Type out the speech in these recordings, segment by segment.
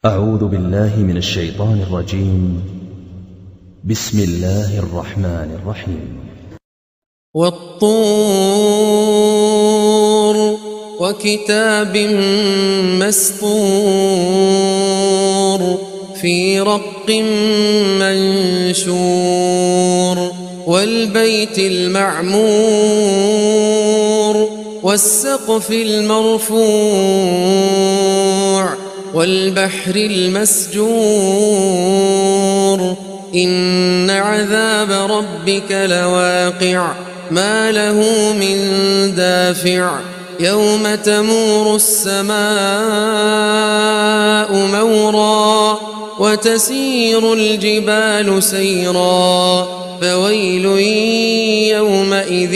أعوذ بالله من الشيطان الرجيم. بسم الله الرحمن الرحيم. والطور وكتاب مسطور في رق منشور والبيت المعمور والسقف المرفوع والبحر المسجور إن عذاب ربك لواقع ما له من دافع يوم تمور السماء مورا وتسير الجبال سيرا فويل يومئذ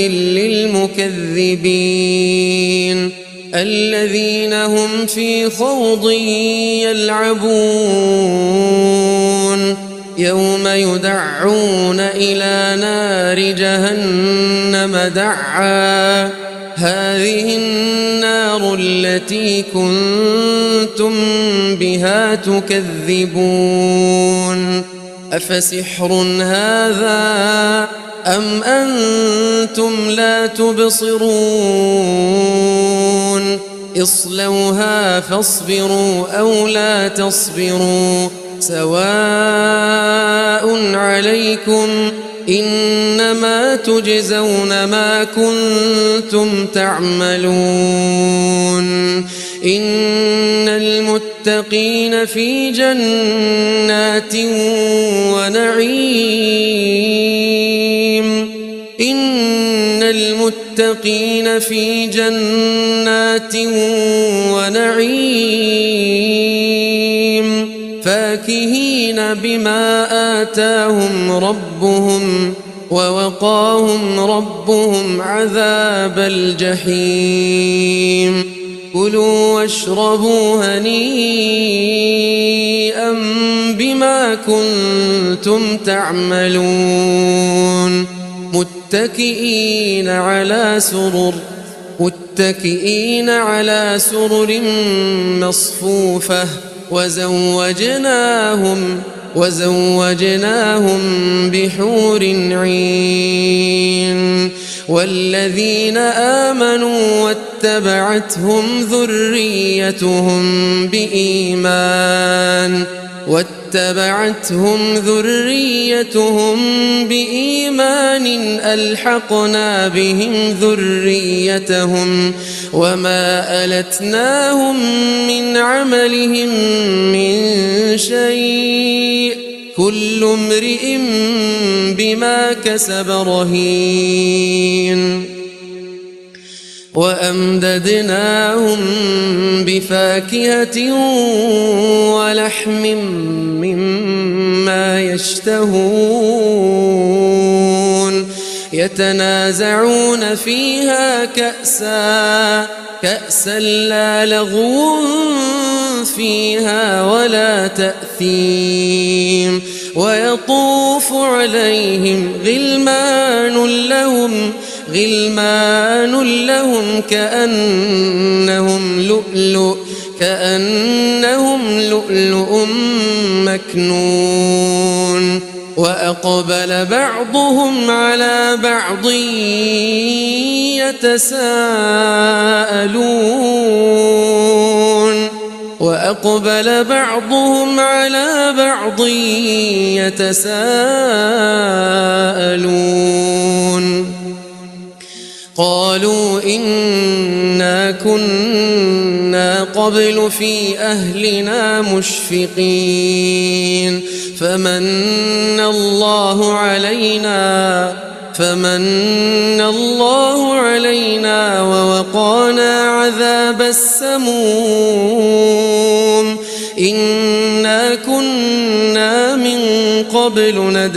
للمكذبين الذين هم في خوض يلعبون يوم يدعون إلى نار جهنم دعا هذه النار التي كنتم بها تكذبون أفسحر هذا أم أنتم لا تبصرون اصلوها فاصبروا أو لا تصبروا سواء عليكم إنما تجزون ما كنتم تعملون إن المتقين في جنات ونعيم إن المتقين في جنات ونعيم فاكهين بما آتاهم ربهم ووقاهم ربهم عذاب الجحيم كلوا واشربوا هنيئا بما كنتم تعملون متكئين على سرر مصفوفة وزوجناهم بحور عين والذين آمنوا واتبعتهم ذريتهم بإيمان ألحقنا بهم ذريتهم وما ألتناهم من عملهم من شيء كل امرئ بما كسب رهين وأمددناهم بفاكهة ولحم مما يشتهون يتنازعون فيها كأسا لا لغو فيها ولا تأثيم ويطوف عليهم غلمان لهم كأنهم لؤلؤ مكنون وأقبل بعضهم على بعض يتساءلون قالوا إنا كنا قبل في أهلنا مشفقين فمن الله علينا ووقانا عذاب السموم إنا كنا من قبل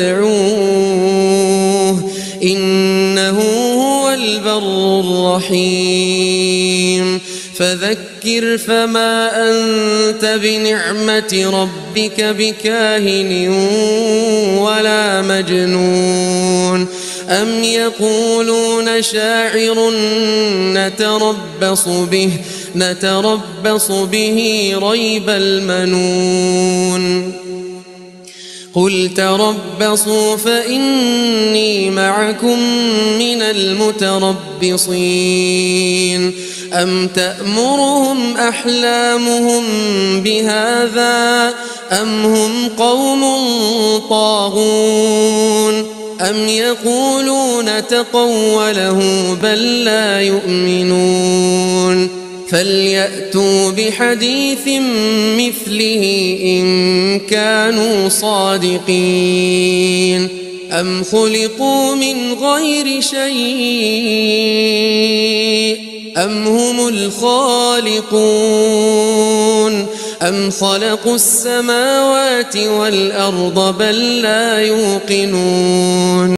ندعوه إنه هو البر الرحيم فذكر فما أنت بنعمة ربك بكاهن ولا مجنون أم يقولون شاعر نتربص به نتربص به ريب المنون قل تربصوا فإني معكم من المتربصين أم تأمرهم أحلامهم بهذا أم هم قوم طاغون أم يقولون تقوله بل لا يؤمنون فليأتوا بحديث مثله إن كانوا صادقين أم خلقوا من غير شيء أم هم الخالقون أم خلقوا السماوات والأرض بل لا يوقنون